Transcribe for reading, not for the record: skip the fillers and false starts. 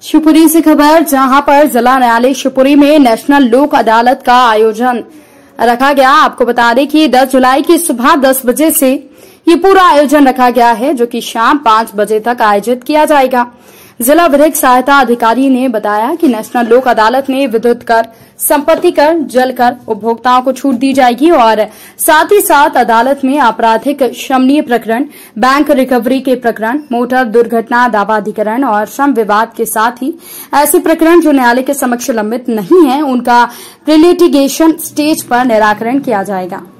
शिवपुरी से खबर, जहां पर जिला न्यायालय शिवपुरी में नेशनल लोक अदालत का आयोजन रखा गया। आपको बता दें कि 10 जुलाई की सुबह 10 बजे से ये पूरा आयोजन रखा गया है, जो कि शाम 5 बजे तक आयोजित किया जाएगा। जिला विधिक सहायता अधिकारी ने बताया कि नेशनल लोक अदालत में विद्युत कर, संपत्ति कर, जल कर उपभोक्ताओं को छूट दी जाएगी और साथ ही साथ अदालत में आपराधिक शमनीय प्रकरण, बैंक रिकवरी के प्रकरण, मोटर दुर्घटना दावाधिकरण और श्रम विवाद के साथ ही ऐसे प्रकरण जो न्यायालय के समक्ष लंबित नहीं है, उनका प्रीलिटिगेशन स्टेज पर निराकरण किया जाएगा।